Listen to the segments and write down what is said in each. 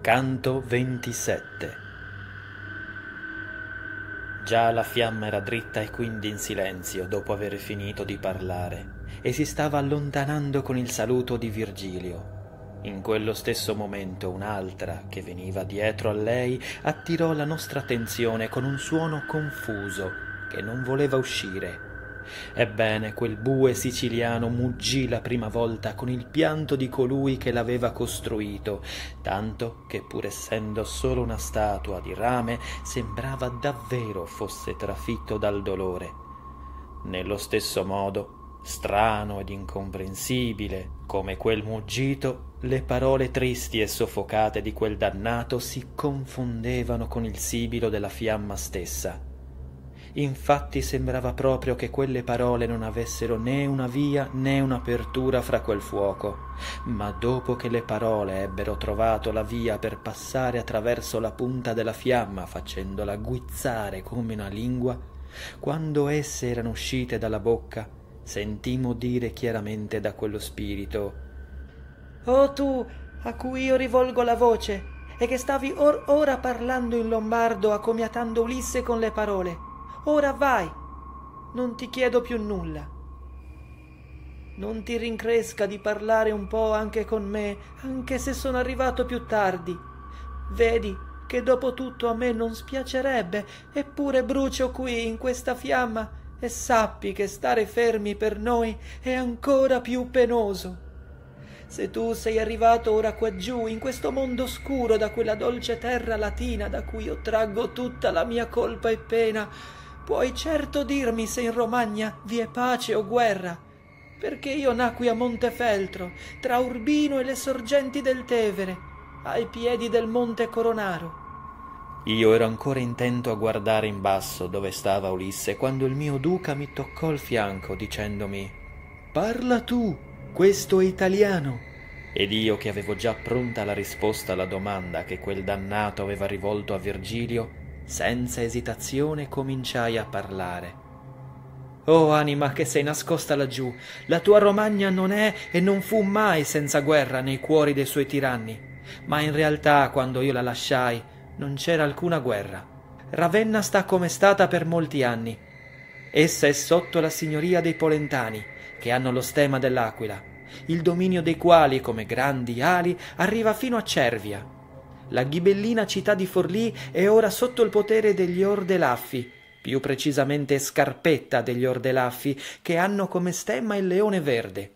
Canto 27. Già la fiamma era dritta e quindi in silenzio dopo aver finito di parlare, e si stava allontanando con il saluto di Virgilio. In quello stesso momento un'altra, che veniva dietro a lei, attirò la nostra attenzione con un suono confuso che non voleva uscire. Ebbene, quel bue siciliano muggì la prima volta con il pianto di colui che l'aveva costruito, tanto che, pur essendo solo una statua di rame, sembrava davvero fosse trafitto dal dolore. Nello stesso modo, strano ed incomprensibile come quel muggito, le parole tristi e soffocate di quel dannato si confondevano con il sibilo della fiamma stessa. Infatti sembrava proprio che quelle parole non avessero né una via né un'apertura fra quel fuoco, ma dopo che le parole ebbero trovato la via per passare attraverso la punta della fiamma, facendola guizzare come una lingua, quando esse erano uscite dalla bocca, sentimmo dire chiaramente da quello spirito: «Oh tu, a cui io rivolgo la voce, e che stavi ora parlando in lombardo, accomiatando Ulisse con le parole, ora vai, non ti chiedo più nulla. Non ti rincresca di parlare un po' anche con me, anche se sono arrivato più tardi. Vedi che dopo tutto a me non spiacerebbe, eppure brucio qui in questa fiamma, e sappi che stare fermi per noi è ancora più penoso. Se tu sei arrivato ora quaggiù, in questo mondo oscuro, da quella dolce terra latina da cui io traggo tutta la mia colpa e pena, puoi certo dirmi se in Romagna vi è pace o guerra, perché io nacqui a Montefeltro, tra Urbino e le sorgenti del Tevere, ai piedi del Monte Coronaro». Io ero ancora intento a guardare in basso dove stava Ulisse, quando il mio duca mi toccò il fianco dicendomi: «Parla tu, questo è italiano». Ed io, che avevo già pronta la risposta alla domanda che quel dannato aveva rivolto a Virgilio, senza esitazione cominciai a parlare. «Oh anima che sei nascosta laggiù, la tua Romagna non è e non fu mai senza guerra nei cuori dei suoi tiranni, ma in realtà quando io la lasciai non c'era alcuna guerra. Ravenna sta come è stata per molti anni. Essa è sotto la signoria dei Polentani, che hanno lo stemma dell'aquila, il dominio dei quali, come grandi ali, arriva fino a Cervia. La ghibellina città di Forlì è ora sotto il potere degli Ordelaffi, più precisamente Scarpetta degli Ordelaffi, che hanno come stemma il leone verde.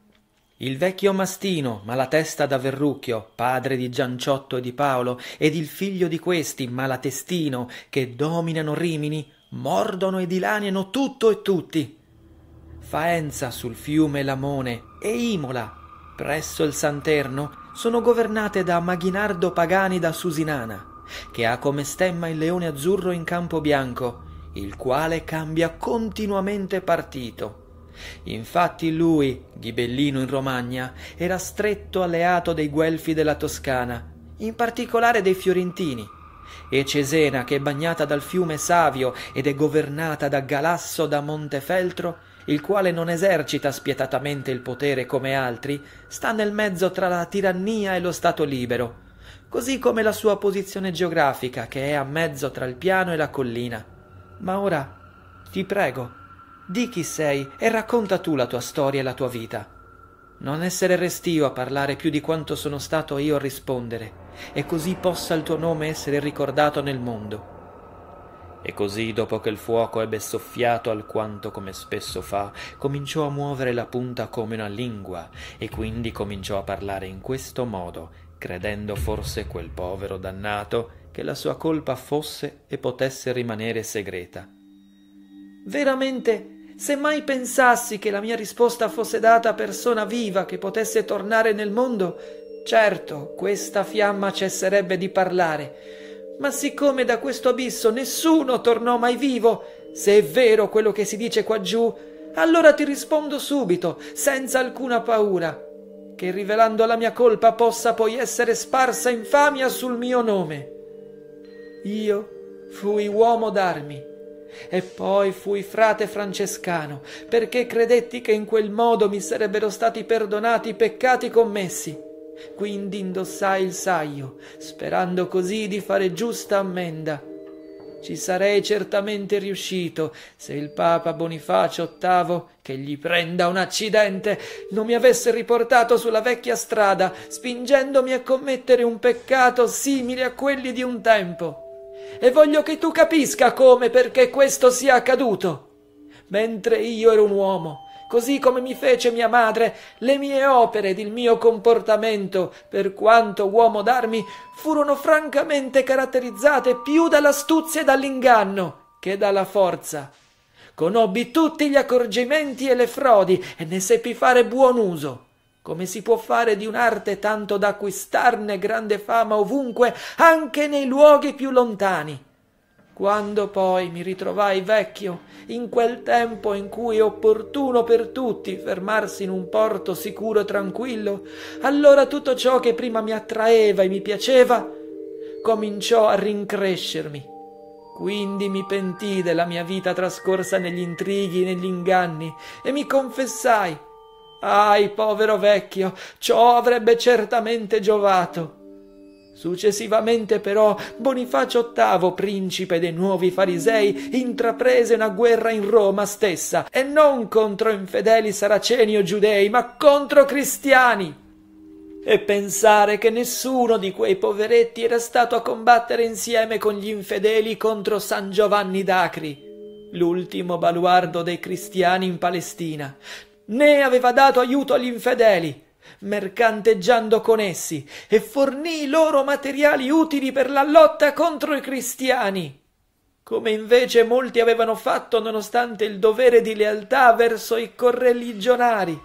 Il vecchio Mastino, Malatesta da Verrucchio, padre di Gianciotto e di Paolo, ed il figlio di questi, Malatestino, che dominano Rimini, mordono e dilaniano tutto e tutti. Faenza sul fiume Lamone e Imola, presso il Santerno, sono governate da Maghinardo Pagani da Susinana, che ha come stemma il leone azzurro in campo bianco, il quale cambia continuamente partito. Infatti lui, ghibellino in Romagna, era stretto alleato dei Guelfi della Toscana, in particolare dei Fiorentini, e Cesena, che è bagnata dal fiume Savio ed è governata da Galasso da Montefeltro, il quale non esercita spietatamente il potere come altri, sta nel mezzo tra la tirannia e lo stato libero, così come la sua posizione geografica, che è a mezzo tra il piano e la collina. Ma ora, ti prego, di chi sei e racconta tu la tua storia e la tua vita. Non essere restio a parlare più di quanto sono stato io a rispondere, e così possa il tuo nome essere ricordato nel mondo». E così, dopo che il fuoco ebbe soffiato alquanto come spesso fa, cominciò a muovere la punta come una lingua, e quindi cominciò a parlare in questo modo, credendo forse quel povero dannato che la sua colpa fosse e potesse rimanere segreta. «Veramente, se mai pensassi che la mia risposta fosse data a persona viva che potesse tornare nel mondo, certo questa fiamma cesserebbe di parlare. Ma siccome da questo abisso nessuno tornò mai vivo, se è vero quello che si dice quaggiù, allora ti rispondo subito, senza alcuna paura, che rivelando la mia colpa possa poi essere sparsa infamia sul mio nome. Io fui uomo d'armi, e poi fui frate francescano, perché credetti che in quel modo mi sarebbero stati perdonati i peccati commessi. Quindi indossai il saio, sperando così di fare giusta ammenda. Ci sarei certamente riuscito se il Papa Bonifacio VIII, che gli prenda un accidente, non mi avesse riportato sulla vecchia strada, spingendomi a commettere un peccato simile a quelli di un tempo. E voglio che tu capisca come e perché questo sia accaduto. Mentre io ero un uomo, così come mi fece mia madre, le mie opere ed il mio comportamento, per quanto uomo d'armi, furono francamente caratterizzate più dall'astuzia e dall'inganno che dalla forza. Conobbi tutti gli accorgimenti e le frodi e ne seppi fare buon uso, come si può fare di un'arte tanto da acquistarne grande fama ovunque, anche nei luoghi più lontani. Quando poi mi ritrovai vecchio, in quel tempo in cui è opportuno per tutti fermarsi in un porto sicuro e tranquillo, allora tutto ciò che prima mi attraeva e mi piaceva cominciò a rincrescermi. Quindi mi pentii della mia vita trascorsa negli intrighi e negli inganni e mi confessai: «Ahi, povero vecchio, ciò avrebbe certamente giovato». Successivamente però Bonifacio VIII, principe dei nuovi farisei, intraprese una guerra in Roma stessa, e non contro infedeli saraceni o giudei, ma contro cristiani. E pensare che nessuno di quei poveretti era stato a combattere insieme con gli infedeli contro San Giovanni d'Acri, l'ultimo baluardo dei cristiani in Palestina, né aveva dato aiuto agli infedeli, mercanteggiando con essi, e fornì loro materiali utili per la lotta contro i cristiani, come invece molti avevano fatto nonostante il dovere di lealtà verso i correligionari,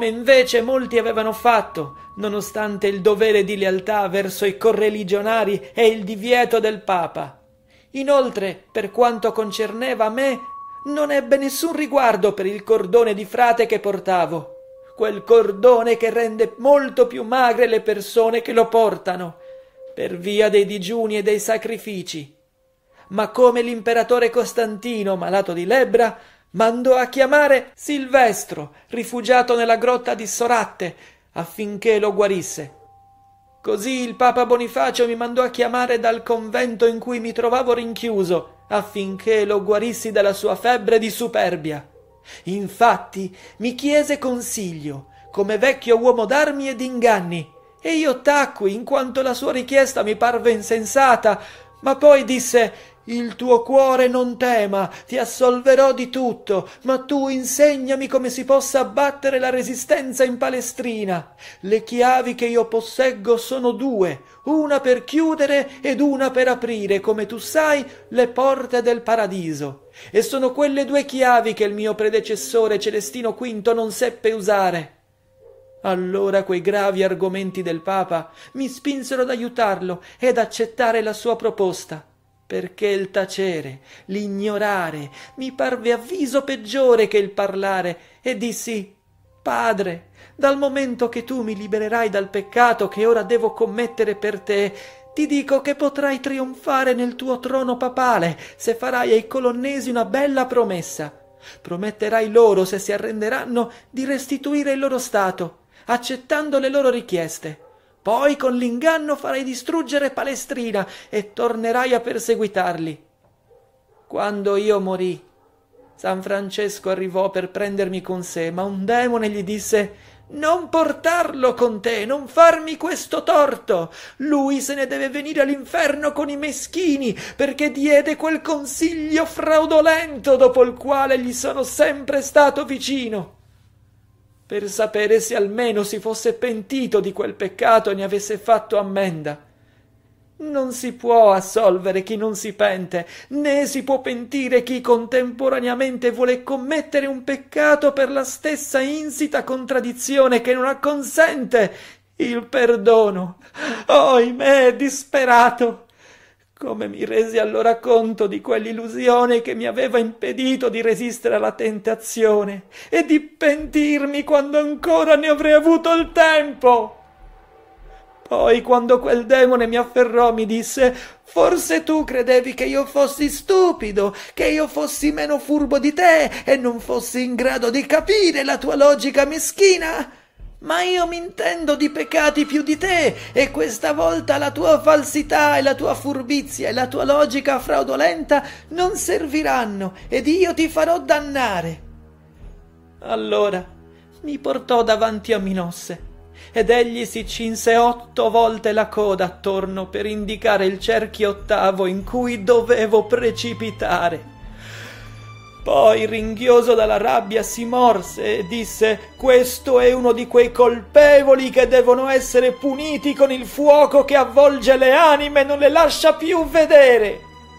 e il divieto del Papa. Inoltre, per quanto concerneva a me, non ebbe nessun riguardo per il cordone di frate che portavo, quel cordone che rende molto più magre le persone che lo portano, per via dei digiuni e dei sacrifici. Ma come l'imperatore Costantino, malato di lebbra, mandò a chiamare Silvestro, rifugiato nella grotta di Soratte, affinché lo guarisse. Così il Papa Bonifacio mi mandò a chiamare dal convento in cui mi trovavo rinchiuso, affinché lo guarissi dalla sua febbre di superbia. Infatti mi chiese consiglio, come vecchio uomo d'armi e d'inganni, e io tacqui in quanto la sua richiesta mi parve insensata, ma poi disse: «Il tuo cuore non tema, ti assolverò di tutto, ma tu insegnami come si possa abbattere la resistenza in Palestrina. Le chiavi che io posseggo sono due, una per chiudere ed una per aprire, come tu sai, le porte del paradiso. E sono quelle due chiavi che il mio predecessore Celestino V non seppe usare». Allora quei gravi argomenti del Papa mi spinsero ad aiutarlo ed accettare la sua proposta, perché il tacere, l'ignorare, mi parve avviso peggiore che il parlare, e dissi: «Padre, dal momento che tu mi libererai dal peccato che ora devo commettere per te, ti dico che potrai trionfare nel tuo trono papale se farai ai colonnesi una bella promessa. Prometterai loro, se si arrenderanno, di restituire il loro stato, accettando le loro richieste. Poi con l'inganno farai distruggere Palestrina e tornerai a perseguitarli». Quando io morì, San Francesco arrivò per prendermi con sé, ma un demone gli disse: «Non portarlo con te, non farmi questo torto. Lui se ne deve venire all'inferno con i meschini, perché diede quel consiglio fraudolento dopo il quale gli sono sempre stato vicino». Per sapere se almeno si fosse pentito di quel peccato e ne avesse fatto ammenda. Non si può assolvere chi non si pente, né si può pentire chi contemporaneamente vuole commettere un peccato per la stessa insita contraddizione che non acconsente il perdono. Ohimè, disperato! Come mi resi allora conto di quell'illusione che mi aveva impedito di resistere alla tentazione e di pentirmi quando ancora ne avrei avuto il tempo. Poi, quando quel demone mi afferrò, mi disse: «Forse tu credevi che io fossi stupido, che io fossi meno furbo di te e non fossi in grado di capire la tua logica meschina? Ma io m'intendo di peccati più di te, e questa volta la tua falsità e la tua furbizia e la tua logica fraudolenta non serviranno, ed io ti farò dannare. Allora mi portò davanti a Minosse, ed egli si cinse 8 volte la coda attorno per indicare il cerchio ottavo in cui dovevo precipitare. Poi, ringhioso dalla rabbia, si morse e disse: «Questo è uno di quei colpevoli che devono essere puniti con il fuoco che avvolge le anime e non le lascia più vedere.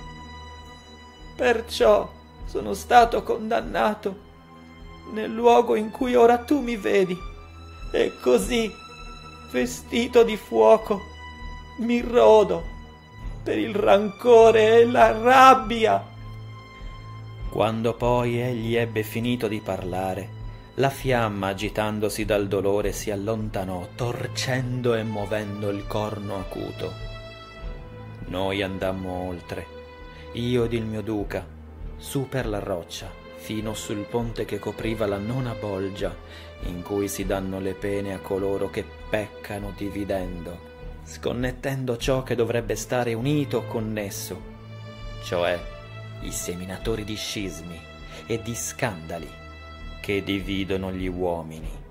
Perciò sono stato condannato nel luogo in cui ora tu mi vedi, e così, vestito di fuoco, mi rodo per il rancore e la rabbia». Quando poi egli ebbe finito di parlare, la fiamma, agitandosi dal dolore, si allontanò, torcendo e muovendo il corno acuto. Noi andammo oltre, io ed il mio duca, su per la roccia, fino sul ponte che copriva la 9ª bolgia, in cui si danno le pene a coloro che peccano dividendo, sconnettendo ciò che dovrebbe stare unito o connesso, cioè i seminatori di scismi e di scandali che dividono gli uomini.